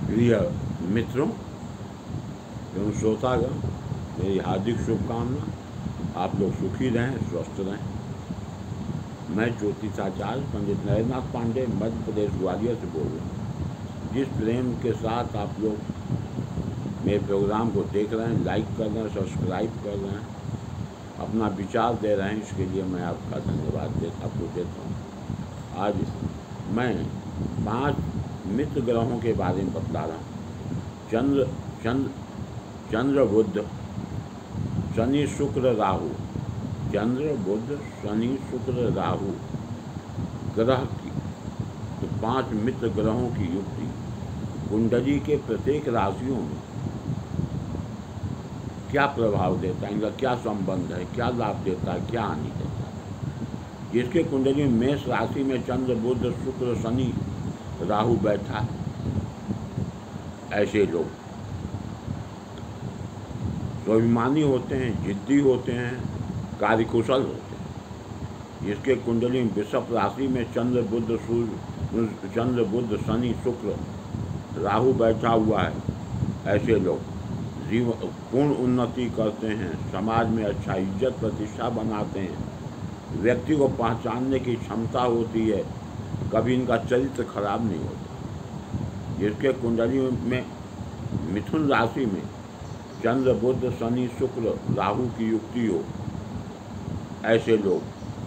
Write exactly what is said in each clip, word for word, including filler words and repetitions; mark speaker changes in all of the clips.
Speaker 1: प्रिय मित्रों एवं श्रोतागण, मेरी हार्दिक शुभकामना। आप लोग सुखी रहें, स्वस्थ रहें। मैं ज्योतिषाचार्य पंडित नरेंद्रनाथ पांडे मध्य प्रदेश ग्वालियर से बोल रहा हूँ। जिस प्रेम के साथ आप लोग मेरे प्रोग्राम को देख रहे हैं, लाइक कर रहे हैं, सब्सक्राइब कर रहे हैं, अपना विचार दे रहे हैं, इसके लिए मैं आपका धन्यवाद दे आपको देता हूँ। आज मैं पांच मित्र ग्रहों के बारे में बता रहा हूँ। चंद्र चंद्र चंद्र बुध शनि शुक्र राहु। चंद्र बुध शनि शुक्र राहु ग्रह की तो पांच मित्र ग्रहों की युक्ति कुंडली के प्रत्येक राशियों में क्या प्रभाव देता है, इनका क्या संबंध है, क्या लाभ देता है, क्या हानि देता है। जिसके कुंडली में मेष राशि में चंद्र बुध शुक्र शनि राहु बैठा है, ऐसे लोग स्वाभिमानी होते हैं, जिद्दी होते हैं, कार्यकुशल होते हैं। जिसके कुंडली में वृषभ राशि में चंद्र बुध सूर्य चंद्र बुध शनि शुक्र राहु बैठा हुआ है, ऐसे लोग जीवन पूर्ण उन्नति करते हैं, समाज में अच्छा इज्जत प्रतिष्ठा बनाते हैं, व्यक्ति को पहचानने की क्षमता होती है, कभी इनका चरित्र खराब नहीं होता। जिसके कुंडली में मिथुन राशि में चंद्र बुध शनि शुक्र राहु की युक्ति हो, ऐसे लोग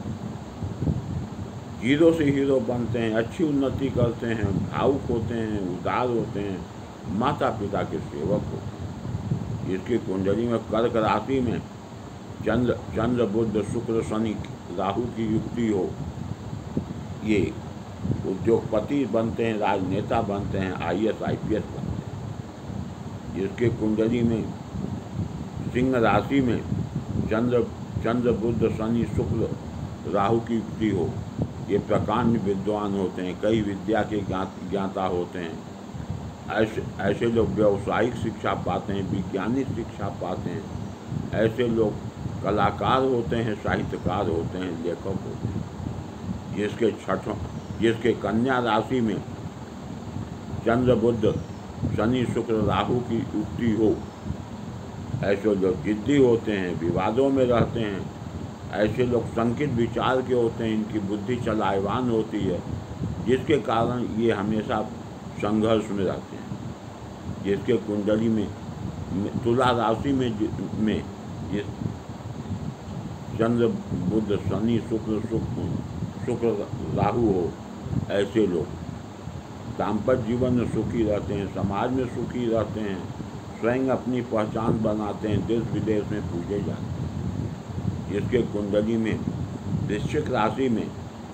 Speaker 1: जीरो से हीरो बनते हैं, अच्छी उन्नति करते हैं, भावुक होते हैं, उदार होते हैं, माता पिता के सेवक होते हैं। जिसकी कुंडली में कर्क राशि में चंद्र चंद्र बुध शुक्र शनि राहु की युक्ति हो, ये उद्योगपति बनते हैं, राजनेता बनते हैं, I A S I P S बनते हैं। जिसके कुंडली में सिंह राशि में चंद्र चंद्र बुध शनि शुक्र राहु की युक्ति हो, ये प्रकांड विद्वान होते हैं, कई विद्या के ज्ञाता होते हैं। ऐसे ऐसे लोग व्यावसायिक शिक्षा पाते हैं, वैज्ञानिक शिक्षा पाते हैं। ऐसे लोग कलाकार होते हैं, साहित्यकार होते हैं, लेखक होते हैं। जिसके छठों जिसके कन्या राशि में चंद्र बुध शनि शुक्र राहु की युक्ति हो, ऐसे लोग जिद्दी होते हैं, विवादों में रहते हैं। ऐसे लोग संकित विचार के होते हैं, इनकी बुद्धि चलायवान होती है, जिसके कारण ये हमेशा संघर्ष में रहते हैं। जिसके कुंडली में तुला राशि में में जिस चंद्र बुध शनि शुक्र शुक्र शुक्र राहु हो, ऐसे लोग दाम्पत्य जीवन में सुखी रहते हैं, समाज में सुखी रहते हैं, स्वयं अपनी पहचान बनाते हैं, देश विदेश में पूजे जाते हैं। जिसके कुंडली में वृश्चिक राशि में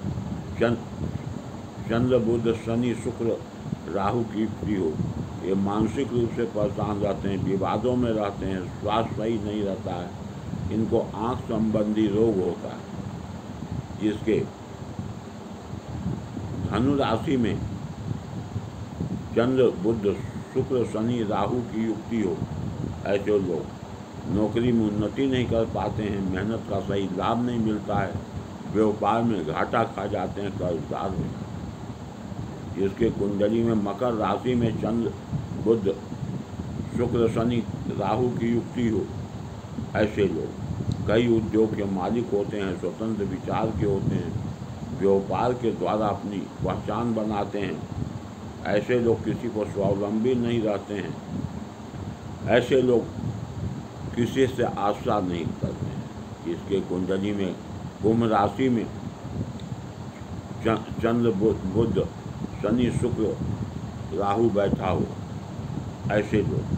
Speaker 1: चंद्र बुध शनि शुक्र राहु की युक्ति हो, ये मानसिक रूप से परेशान रहते हैं, विवादों में रहते हैं, स्वास्थ्य सही नहीं रहता है, इनको आँख संबंधी रोग होता है। जिसके धनु राशि में चंद्र बुध शुक्र शनि राहु की युक्ति हो, ऐसे लोग नौकरी में उन्नति नहीं कर पाते हैं, मेहनत का सही लाभ नहीं मिलता है, व्यापार में घाटा खा जाते हैं, कर्जदार हो जाते हैं। जिसके कुंडली में मकर राशि में चंद्र बुध शुक्र शनि राहु की युक्ति हो, ऐसे लोग कई उद्योग के मालिक होते हैं, स्वतंत्र विचार के होते हैं, व्यापार के द्वारा अपनी पहचान बनाते हैं। ऐसे लोग किसी को स्वावलंबी नहीं रहते हैं। ऐसे लोग किसी से आशा नहीं करते हैं। इसके कुंडली में कुंभ राशि में चंद्र बुध शनि शुक्र राहु बैठा हो, ऐसे लोग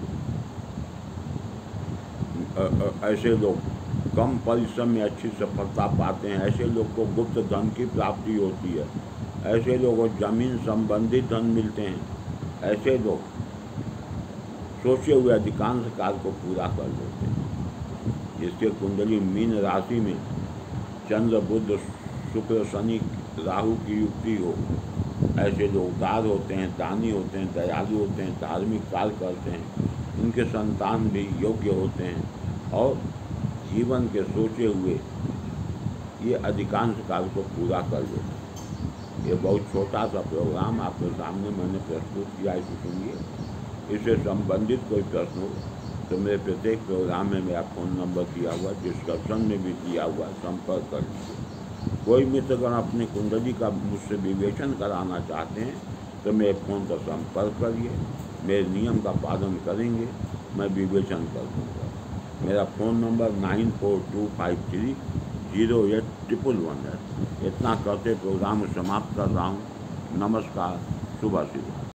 Speaker 1: ऐसे लोग कम परिश्रम में अच्छी सफलता पाते हैं। ऐसे लोग को गुप्त धन की प्राप्ति होती है। ऐसे लोगों को जमीन संबंधी धन मिलते हैं। ऐसे लोग सोचे हुए अधिकांश कार्य को पूरा कर लेते हैं। जिसके कुंडली मीन राशि में चंद्र बुध शुक्र शनि राहु की युक्ति हो, ऐसे लोग उदार होते हैं, दानी होते हैं, दयालु होते हैं, धार्मिक कार्य करते हैं, इनके संतान भी योग्य होते हैं और जीवन के सोचे हुए ये अधिकांश कार्य को पूरा कर लेते हैं। ये बहुत छोटा सा प्रोग्राम आपके सामने मैंने प्रस्तुत किया, इसे सुनिए। इससे संबंधित कोई प्रश्न हो तो मेरे प्रत्येक प्रोग्राम में मेरा फ़ोन नंबर दिया हुआ, डिस्कशन में भी दिया हुआ, संपर्क कर लीजिए। कोई मित्रगण अपनी कुंडली का मुझसे विवेचन कराना चाहते हैं तो मेरे फ़ोन पर संपर्क करिए, मेरे नियम का पालन करेंगे, मैं विवेचन कर दूँगा। मेरा phone number nine four two five three zero eight triple one है। इतना करते प्रोग्राम समाप्त कर रहा हूँ। नमस्कार, शुभ आशीर्वाद।